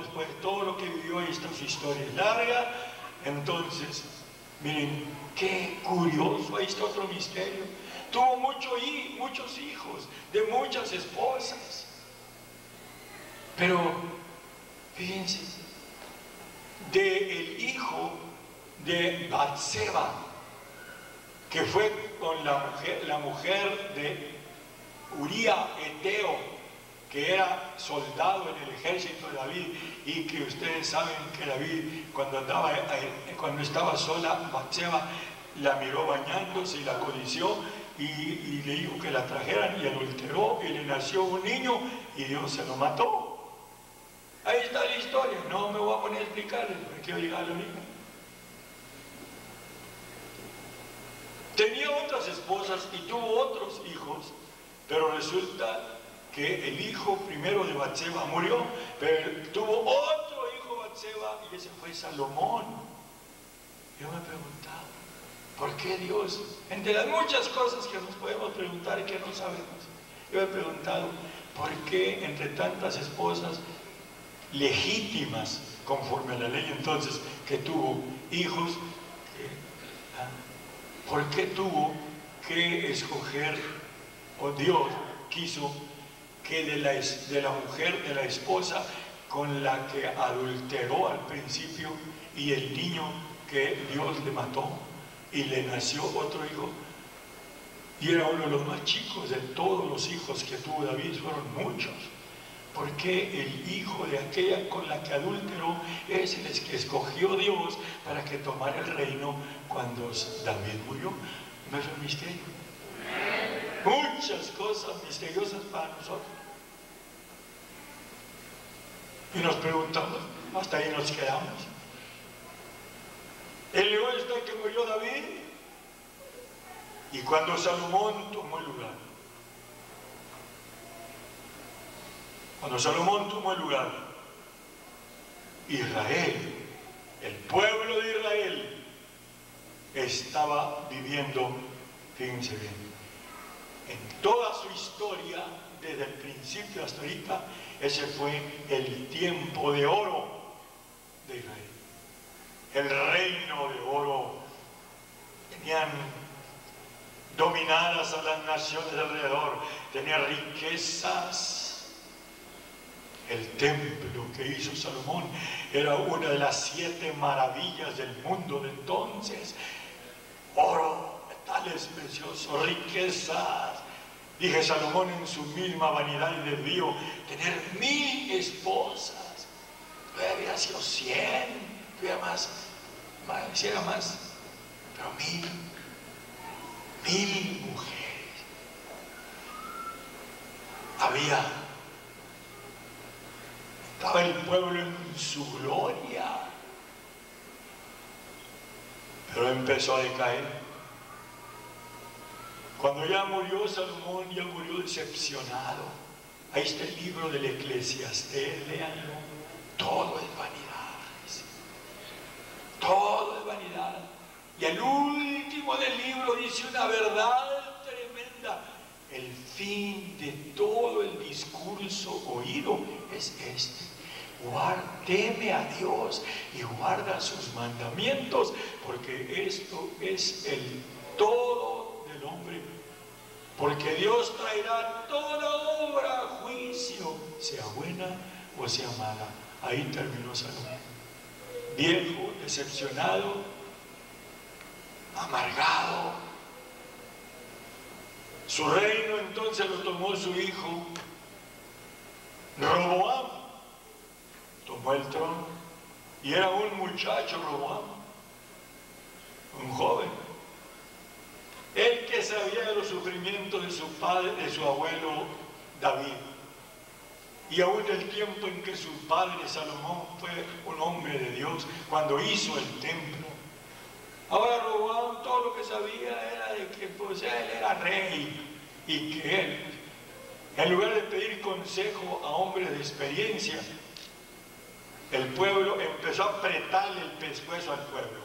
después de todo lo que vivió, y esta su historia es larga. Entonces, miren, qué curioso, ahí está otro misterio. Tuvo muchos hijos, de muchas esposas. Pero, fíjense, del hijo de Batseba, que fue con la mujer de Uría Eteo, que era soldado en el ejército de David, y que ustedes saben que David, cuando estaba sola, Batseba la miró bañándose y la codició, y le dijo que la trajeran, y adulteró, y le nació un niño, y Dios se lo mató. Ahí está la historia, no me voy a poner a explicarles, porque quiero llegar a lo mismo. Tenía otras esposas y tuvo otros hijos, pero resulta que el hijo primero de Batseba murió, pero tuvo otro hijo Batseba, y ese fue Salomón. Yo me he preguntado, ¿por qué Dios? Entre las muchas cosas que nos podemos preguntar y que no sabemos, yo he preguntado, ¿por qué entre tantas esposas legítimas, conforme a la ley entonces, que tuvo hijos, ¿por qué tuvo que escoger, o Dios quiso que de la mujer, de la esposa con la que adulteró al principio, y el niño que Dios le mató, y le nació otro hijo, y era uno de los más chicos de todos los hijos que tuvo David, fueron muchos? ¿Por qué el hijo de aquella con la que adulteró es el que escogió Dios para que tomara el reino cuando David murió? ¿No es un misterio? Muchas cosas misteriosas para nosotros. Y nos preguntamos, hasta ahí nos quedamos. El león está que murió David, y cuando Salomón tomó el lugar. Cuando Salomón tomó el lugar, Israel, el pueblo de Israel, estaba viviendo, fíjense bien, en toda su historia, desde el principio hasta ahorita, ese fue el tiempo de oro de Israel. El reino de oro. Tenían dominadas a las naciones alrededor, tenían riquezas. El templo que hizo Salomón era una de las 7 maravillas del mundo de entonces. Oro, metales preciosos, riquezas. Dije, Salomón en su misma vanidad y desvío, tener 1000 esposas. Yo había sido 100, yo más, hiciera más, pero 1000 mujeres. Estaba el pueblo en su gloria, pero empezó a decaer. Cuando ya murió Salomón, ya murió decepcionado. Ahí está el libro del Eclesiastés, léanlo. Todo es vanidad, todo es vanidad. Y el último del libro dice una verdad tremenda. El fin de todo el discurso oído es este: teme a Dios y guarda sus mandamientos, porque esto es el todo del hombre. Porque Dios traerá toda obra a juicio, sea buena o sea mala. Ahí terminó Salomón. Viejo, decepcionado, amargado. Su reino entonces lo tomó su hijo Roboam. Tomó el trono, y era un muchacho Roboam, un joven. El que sabía de los sufrimientos de su padre, de su abuelo David, y aún el tiempo en que su padre Salomón fue un hombre de Dios cuando hizo el templo. Ahora Roboam todo lo que sabía era de que pues él era rey, y que él, en lugar de pedir consejo a hombres de experiencia, el pueblo empezó a apretarle el pescuezo al pueblo.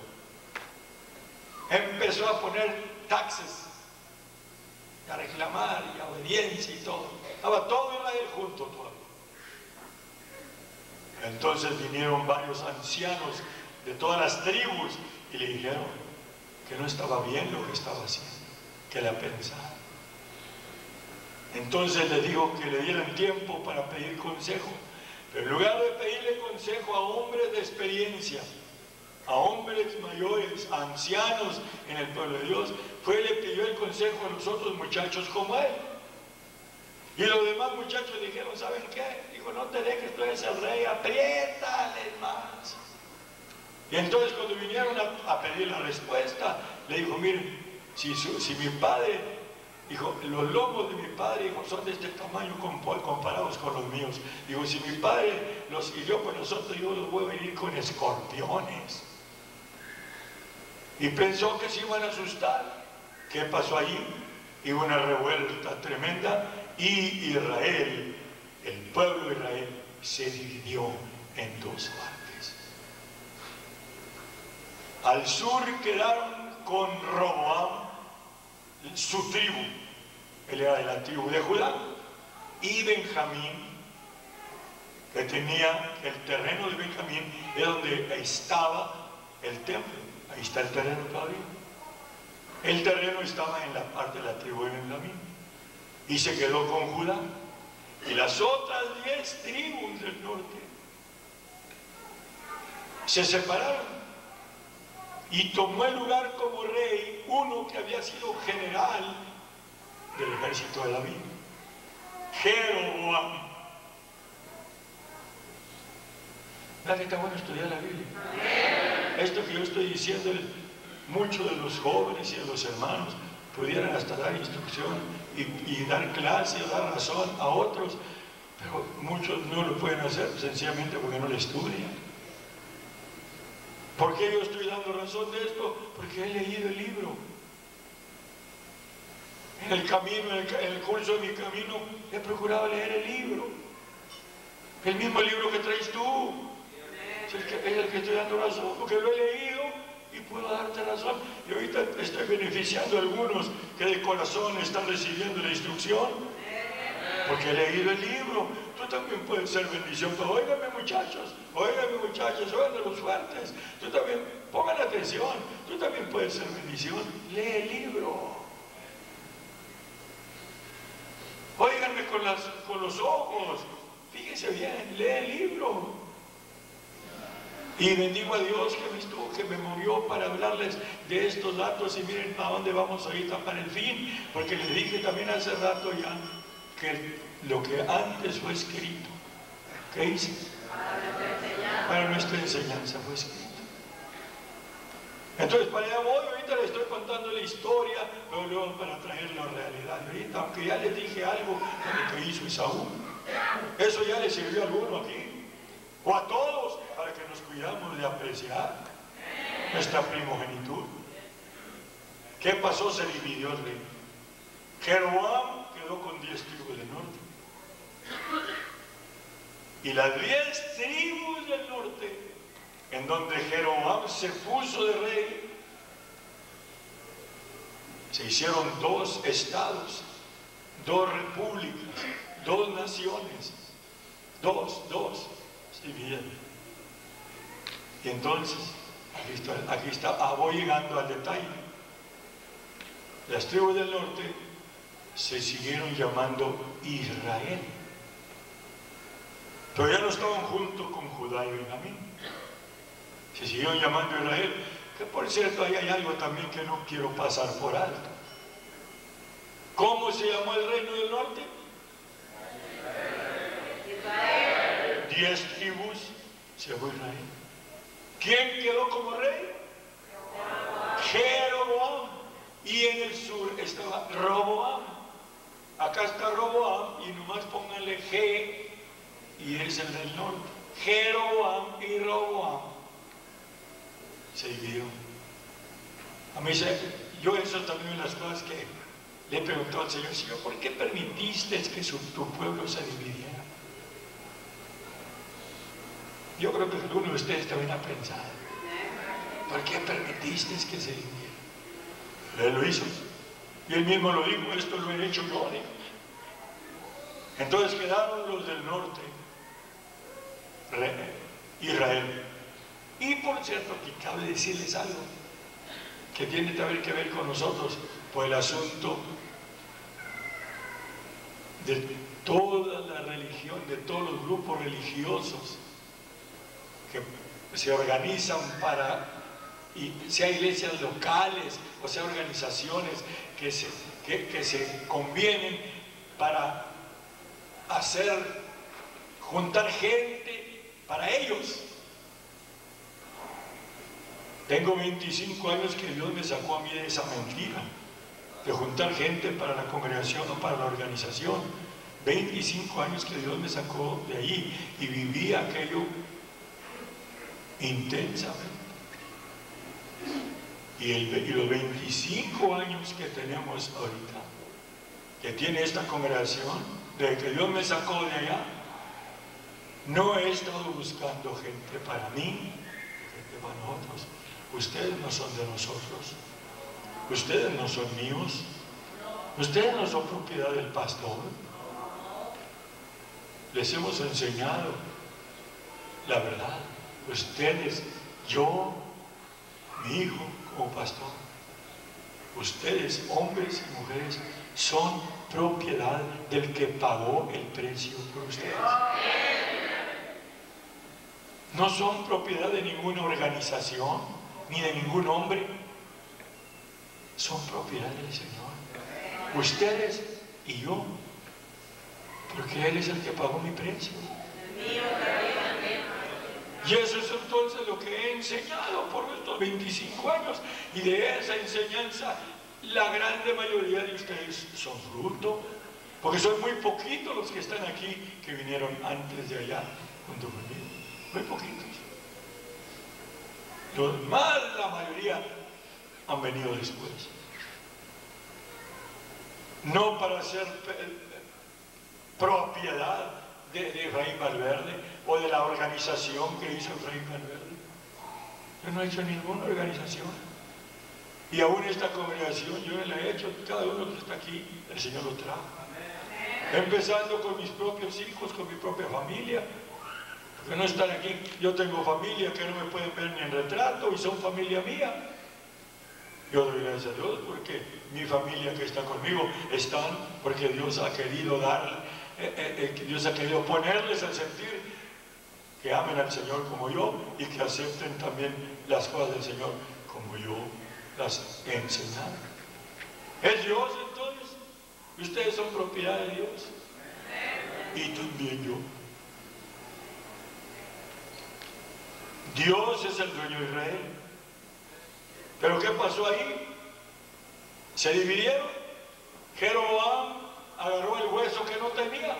Empezó a poner taxes, a reclamar y a obediencia y todo. Estaba todo Israel junto todavía. Entonces vinieron varios ancianos de todas las tribus y le dijeron que no estaba bien lo que estaba haciendo, que la pensara. Entonces le dijo que le dieran tiempo para pedir consejo, pero en lugar de pedirle consejo a hombres de experiencia, a hombres mayores, a ancianos en el pueblo de Dios, fue y le pidió el consejo a los otros muchachos como él. Y los demás muchachos dijeron, ¿saben qué? Dijo, no te dejes, tú eres el rey, apriétale más. Y entonces cuando vinieron a pedir la respuesta, le dijo, miren, si mi padre, dijo, los lomos de mi padre, dijo, son de este tamaño comparados con los míos. Dijo, si mi padre los hirió por nosotros, yo los voy a herir con escorpiones. Y pensó que se iban a asustar. ¿Qué pasó allí? Hubo una revuelta tremenda y Israel, el pueblo de Israel, se dividió en dos partes. Al sur quedaron con Roboam, su tribu, él era de la tribu de Judá, y Benjamín, que tenía el terreno de Benjamín, es donde estaba el templo. Ahí está el terreno todavía. El terreno estaba en la parte de la tribu de Benjamín y se quedó con Judá. Y las otras 10 tribus del norte se separaron y tomó el lugar como rey uno que había sido general del ejército de David, Jeroboam. ¿Verdad que está bueno estudiar la Biblia? Esto que yo estoy diciendo, muchos de los jóvenes y de los hermanos pudieran hasta dar instrucción y dar clase o dar razón a otros, pero muchos no lo pueden hacer sencillamente porque no lo estudian. ¿Por qué yo estoy dando razón de esto? Porque he leído el libro. En el camino, en el curso de mi camino, he procurado leer el libro. El mismo libro que traes tú. Es el que estoy dando razón, porque lo he leído y puedo darte razón. Y ahorita estoy beneficiando a algunos que de corazón están recibiendo la instrucción, porque he leído el libro. Tú también puedes ser bendición. Pero óigame muchachos, oigan de los fuertes. Tú también, pongan atención, tú también puedes ser bendición. Lee el libro. Óiganme con los ojos. Fíjense bien, lee el libro. Y bendigo a Dios que me movió para hablarles de estos datos y miren a dónde vamos ahorita para el fin, porque les dije también hace rato ya que lo que antes fue escrito, ¿qué dice? Para nuestra enseñanza fue escrito. Entonces para allá voy, ahorita les estoy contando la historia, pero luego para traerlo a realidad. Ahorita, aunque ya les dije algo de lo que hizo Esaú, eso ya les sirvió a alguno aquí, o a todos, para que nos cuidamos de apreciar nuestra primogenitud. ¿Qué pasó? Se dividió el reino. Jeroboam quedó con 10 tribus del norte. Y las 10 tribus del norte, en donde Jeroboam se puso de rey, se hicieron 2 estados, 2 repúblicas, 2 naciones, dos, se dividieron. Y entonces, aquí está, voy llegando al detalle. Las tribus del norte se siguieron llamando Israel, pero ya no estaban junto con Judá y Benjamín. Se siguieron llamando Israel, que por cierto ahí hay algo también que no quiero pasar por alto. ¿Cómo se llamó el reino del norte? 10 tribus, se fue Israel. ¿Quién quedó como rey? Jeroboam. Y en el sur estaba Roboam. Acá está Roboam y nomás pónganle G y es el del norte. Jeroboam y Roboam se dividieron. A mí yo eso también es las cosas que le he preguntado al Señor: Señor, ¿por qué permitiste que tu pueblo se dividiera? Yo creo que alguno de ustedes también ha pensado: ¿por qué permitiste que se dividiera? Él lo hizo. Y él mismo lo dijo: esto lo he hecho yo. Entonces quedaron los del norte Israel. Y por cierto, aquí cabe decirles algo que tiene que ver con nosotros, por el asunto de toda la religión, de todos los grupos religiosos que se organizan para, y sea iglesias locales o sea organizaciones que se convienen para juntar gente para ellos. Tengo 25 años que Dios me sacó a mí de esa mentira, de juntar gente para la congregación o para la organización. 25 años que Dios me sacó de ahí y viví aquello intensamente. Y los 25 años que tenemos ahorita, que tiene esta congregación, desde que Dios me sacó de allá, no he estado buscando gente para mí, gente para nosotros. Ustedes no son de nosotros, ustedes no son míos, ustedes no son propiedad del pastor. Les hemos enseñado la verdad. Ustedes, yo, mi hijo como pastor, ustedes, hombres y mujeres, son propiedad del que pagó el precio por ustedes. No son propiedad de ninguna organización ni de ningún hombre, son propiedad del Señor, ustedes y yo, porque Él es el que pagó mi precio. Y eso es entonces lo que he enseñado por estos 25 años, y de esa enseñanza la grande mayoría de ustedes son fruto, porque son muy poquitos los que están aquí que vinieron antes de allá junto conmigo, muy poquitos. Los más, la mayoría han venido después, no para ser propiedad de Efraín Valverde o de la organización que hizo Efraín Valverde. Yo no he hecho ninguna organización, y aún esta congregación yo no la he hecho. Cada uno que está aquí, el Señor lo trajo, empezando con mis propios hijos, con mi propia familia, que no están aquí. Yo tengo familia que no me pueden ver ni en retrato y son familia mía. Yo doy gracias a Dios porque mi familia que está conmigo están porque Dios ha querido Dios ha querido ponerles a sentir que amen al Señor como yo y que acepten también las cosas del Señor como yo las he enseñado. Es Dios entonces, ustedes son propiedad de Dios y también yo. Dios es el dueño de Israel. Pero ¿qué pasó ahí? Se dividieron. Jeroboam agarró el hueso que no tenía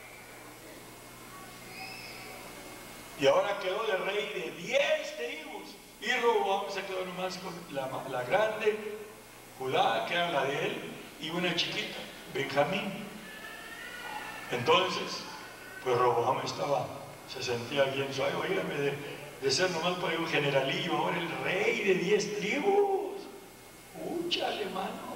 y ahora quedó de rey de 10 tribus, y Roboam se quedó nomás con la grande, Judá, que era la de él, y una chiquita, Benjamín. Entonces pues Roboam se sentía bien suave. Oígame, de ser nomás por ahí un generalillo, ahora el rey de 10 tribus. Úchale, mano.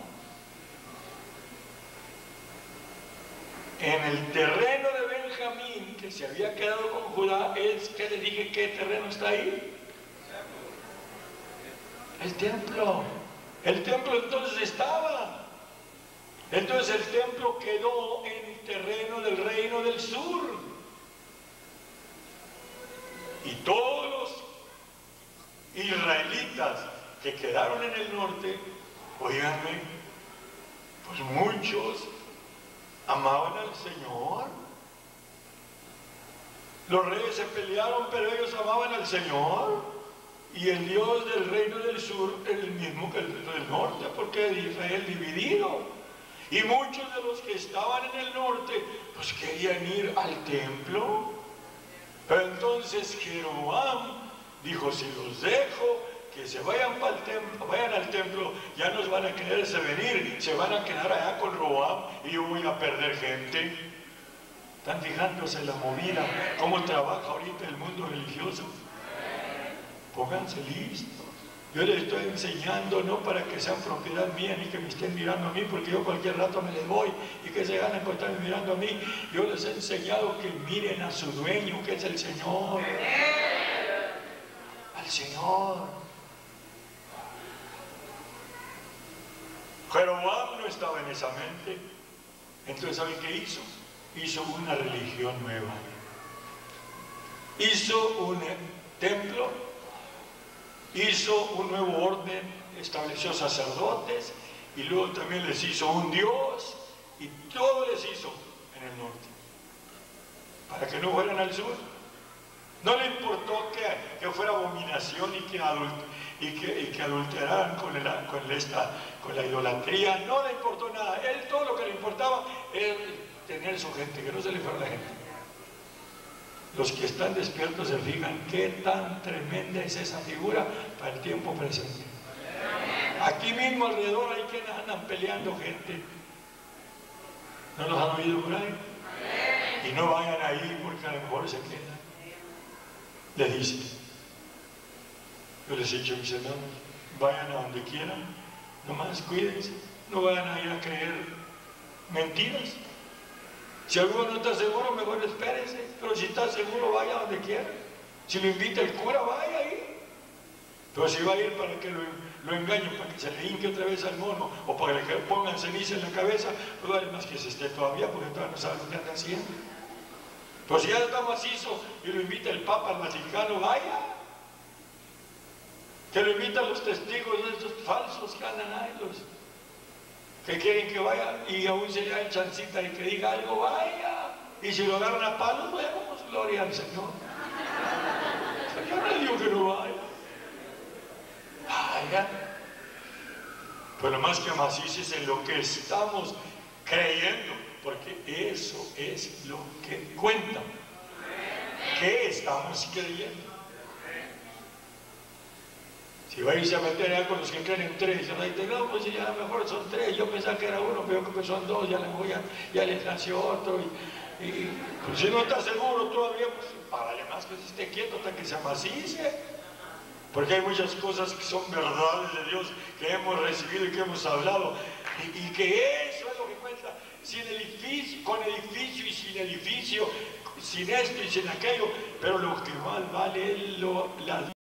En el terreno de Benjamín, que se había quedado con Judá, es que le dije, ¿qué terreno está ahí? El templo. El templo entonces estaba. Entonces el templo quedó en el terreno del reino del sur. Y todos los israelitas que quedaron en el norte, oíganme, pues muchos amaban al Señor. Los reyes se pelearon, pero ellos amaban al Señor. Y el Dios del reino del sur es el mismo que el del norte, porque es Israel dividido. Y muchos de los que estaban en el norte, pues querían ir al templo. Pero entonces Jeroboam dijo, si los dejo que se vayan al templo, ya nos van a quererse venir, se van a quedar allá con Roboam y yo voy a perder gente. ¿Están fijándose la movida, cómo trabaja ahorita el mundo religioso? Pónganse listos. Yo les estoy enseñando no para que sean propiedad mía ni que me estén mirando a mí, porque yo cualquier rato me les voy y que se ganan por estarme mirando a mí. Yo les he enseñado que miren a su dueño, que es el Señor. Al Señor. Jeroboam no estaba en esa mente. Entonces, ¿saben qué hizo? Hizo una religión nueva. Hizo un templo, hizo un nuevo orden, estableció sacerdotes y luego también les hizo un Dios y todo les hizo en el norte para que no fueran al sur. No le importó que fuera abominación y que adulteraran con la idolatría, no le importó nada. Él todo lo que le importaba era tener su gente, que no se le fuera la gente. Los que están despiertos se fijan qué tan tremenda es esa figura para el tiempo presente. Aquí mismo alrededor hay quienes andan peleando gente. ¿No los han oído por ahí? Y no vayan ahí porque a lo mejor se quedan. Les dice. Yo les he dicho a mis hermanos, vayan a donde quieran, nomás cuídense, no vayan a ir a creer mentiras. Si alguno no está seguro, mejor espérese, pero si está seguro, vaya donde quiera. Si lo invita el cura, vaya ahí. Pero si va a ir para que lo engañen, para que se le hinque otra vez al mono, o para que le pongan ceniza en la cabeza, pues vale más que se esté todavía, porque todavía no sabe lo que anda haciendo. Pero si ya está macizo y lo invita el Papa al Vaticano, vaya. Que lo invitan los testigos de estos falsos que andan ahí, los que quieren que vaya y aún se le da chancita y que diga algo, vaya. Y si lo agarran a palos, vemos, gloria al Señor. Yo no digo que no vaya. Vaya. Pues lo más que macizo es en lo que estamos creyendo, porque eso es lo que cuenta. ¿Qué estamos creyendo? Si va a irse a meter allá con los que creen en tres, no, pues ya a lo mejor son tres, yo pensaba que era uno, pero que son dos, ya les nació otro, y pues si no está seguro todavía, pues párale más que se esté quieto hasta que se amacice, porque hay muchas cosas que son verdades de Dios que hemos recibido y que hemos hablado, y que eso es lo que cuenta, sin edificio, con edificio y sin edificio, sin esto y sin aquello, pero lo que más vale es la